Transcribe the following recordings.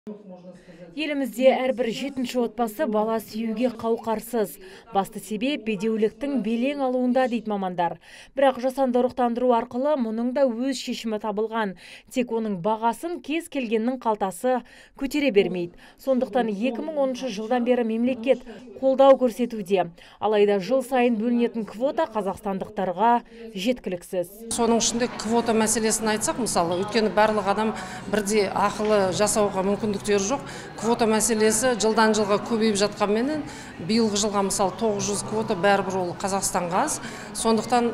Елімізде әрбір 7-ші отбасы бала сүюге қауқарсыз. Басты себеп бедеуліктің белең алуында дейді мамандар. Бірақ жасанды ұрықтандыру арқылы мұның да өз шешімі табылған. Тек оның бағасын кез келгеннің қалтасы көтере бермейді. Сондықтан 2010 жылдан бері мемлекет қолдау көрсетуде. Алайда жыл сайын бөлінетін квота қазақстандықтарға жеткіліксіз. Соның ішінде квота мәселесін айтсақ, мысалы, өйткені барлық адам бірдей ақылы жасауға мүмкіндіктері жоқ. Квота мәселесі жылдан жылға көбейіп жатқанменен, биылғы жылға мысалы 900 квота бәрібір ол Қазақстанға аз. Сондықтан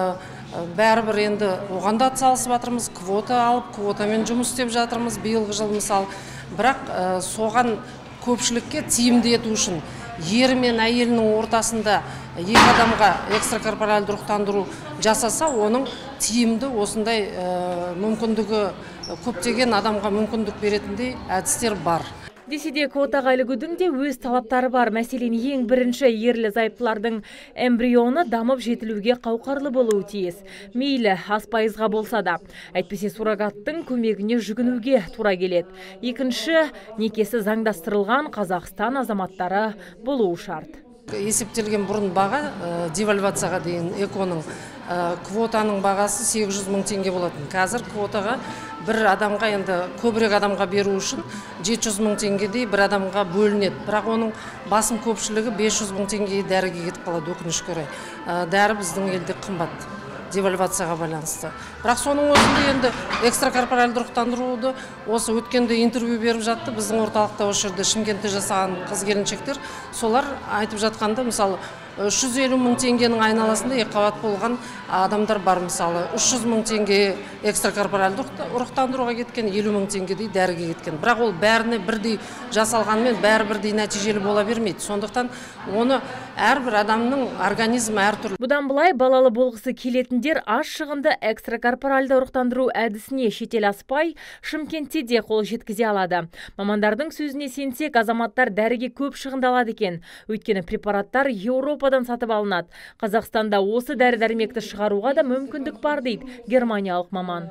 бәрібір енді оған да атсалысып жатырмыз, квота алып, квотамен жұмыс істеп жатырмыз биылғы жыл мысалы. Бірақ соған көпшілікке тиімді ету үшін ері мен әйелінің ортасында екі адамға экстракорпоральды ұрықтандыру жасаса, оның тиімді осындай мүмкіндігі көптеген адамға мүмкіндік беретіндей әдістер бар. Десе де квотаға ілігудің де өз талаптары бар. Мәселен, ең бірінші ерлі зайыптылардың эмбрионы дамып жетілуге қауқарлы болуы тиіс. Мейлі аспайызға болса да. Әйтпесе суррогаттың көмегіне жүгінуге тура келеді. Екінші, некесі заңдастырылған Қазақстан азаматтары болуы шарт. Есептелген бұрын баға девальвацияға дейін эконың квотаның бағасы 800 мың теңге болатын. Қазір квотаға бір адамға, енді көбірек адамға беру үшін 700 мың теңгедей бір адамға бөлінеді. Бірақ оның басым көпшілігі 500 мың теңгеге дәріге кетіп қалады, өкінішке орай. Дәрі біздің елде қымбат, девальвацияға байланысты. Бірақ соның өзінде енді экстракорпоральды ұрықтандыруды осы өткенде интервью беріп жатты. Біздің орталықта осы жерде Шымкентте жасаған қыз-келіншектер, солар айтып жатқанда, мысалы, 350 мың теңгенің айналасында екіқабат болған адамдар бар, мысалы 300 мың теңге экстракорпоральды ұрықтандыруға кеткен, 50 мың теңгедей дәріге кеткен. Бірақ ол бәріне бірдей жасалғанмен бәрі бірдей нәтижелі бола бермейді. Сондықтан оны әрбір адамның организмі әртүрлі. Бұдан былай балалы болғысы келетіндер аз шығынды экстракорпоральды ұрықтандыру әдісіне шетел аспай Шымкентте де қол жеткізе алады. Мамандардың сөзіне сенсек, азаматтар дәріге көп шығындалады екен. Өйткені препараттар Еуропадан сатып алынады. Қазақстанда осы дәрі-дәрмекті шығаруға да мүмкіндік бар дейді германиялық маман.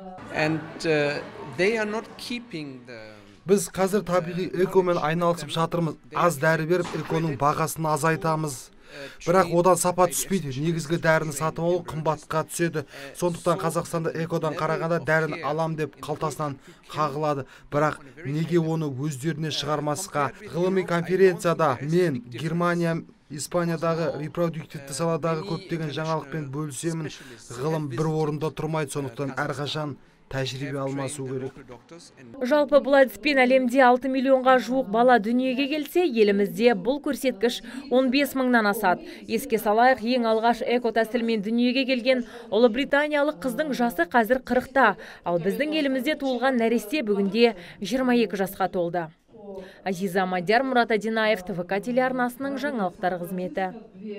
Біз қазір табиғи экомен айналысып жатырмыз. Аз дәрі беріп, эконың бағасын азайтамыз. Бірақ одан сапа түспейді. Негізгі дәріні сатып алу қымбатқа түседі. Сондықтан Қазақстанда экодан қарағанда дәріні алам деп қалтасынан қағылады. Бірақ неге оны өздеріне шығармасқа? Ғылыми конференцияда мен Германия, Испаниядағы репродуктивті саладағы көптеген жаңалықпен бөлісемін. Ғылым бір орында тұрмайды, сондықтан әрқашан тәжірибе алмасу керек. Жалпы бұл әдіспен әлемде 6 миллионға жуық бала дүниеге келсе, елімізде бұл көрсеткіш 15 мыңнан асады. Еске салайық, ең алғаш эко тәсілмен дүниеге келген Ұлыбританиялық қыздың жасы қазір 40-та, ал біздің елімізде туылған нәресте бүгінде 22 жасқа толды. Азиза Мадияр, Мұрат Адинаев, ТВК телеарнасының жаңалықтар қызметі.